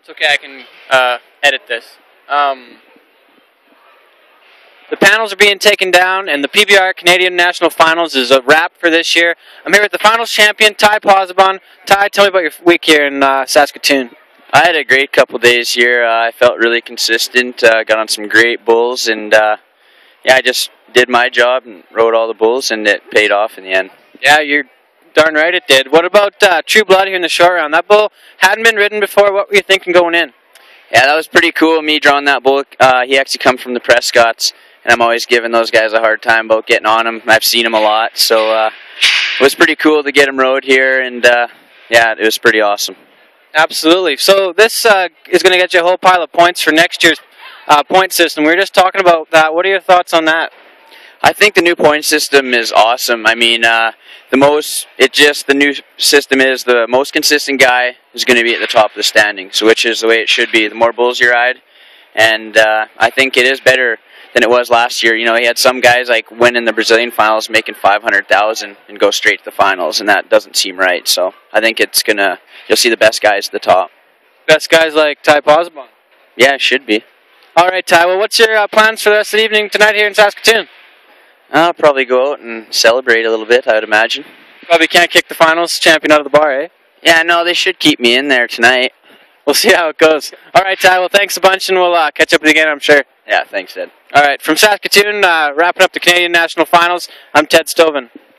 It's okay, I can edit this. The panels are being taken down, and the PBR Canadian National Finals is a wrap for this year. I'm here with the finals champion, Ty Pozzebon. Ty, tell me about your week here in Saskatoon. I had a great couple days here. I felt really consistent, got on some great bulls, and I just did my job and rode all the bulls, and it paid off in the end. Yeah, you're darn right it did. What about True Blood here in the short round? That bull hadn't been ridden before. What were you thinking going in? Yeah, that was pretty cool, me drawing that bull. He actually comes from the Prescotts, and I'm always giving those guys a hard time about getting on him. I've seen him a lot, so it was pretty cool to get him rode here, and it was pretty awesome. Absolutely. So this is going to get you a whole pile of points for next year's point system. We were just talking about that. What are your thoughts on that? I think the new point system is awesome. I mean, the new system is the most consistent guy is going to be at the top of the standings, which is the way it should be. The more bulls you ride, and I think it is better than it was last year. You know, he had some guys like win in the Brazilian finals, making $500,000 and go straight to the finals, and that doesn't seem right. So I think you'll see the best guys at the top. Best guys like Ty Pozzebon. Yeah, it should be. All right, Ty. Well, what's your plans for the rest of the evening tonight here in Saskatoon? I'll probably go out and celebrate a little bit, I would imagine. Probably can't kick the finals champion out of the bar, eh? Yeah, no, they should keep me in there tonight. We'll see how it goes. All right, Ty. Well, thanks a bunch, and we'll catch up with you again, I'm sure. Yeah, thanks, Ed. All right, from Saskatoon, wrapping up the Canadian National Finals, I'm Ted Stoven.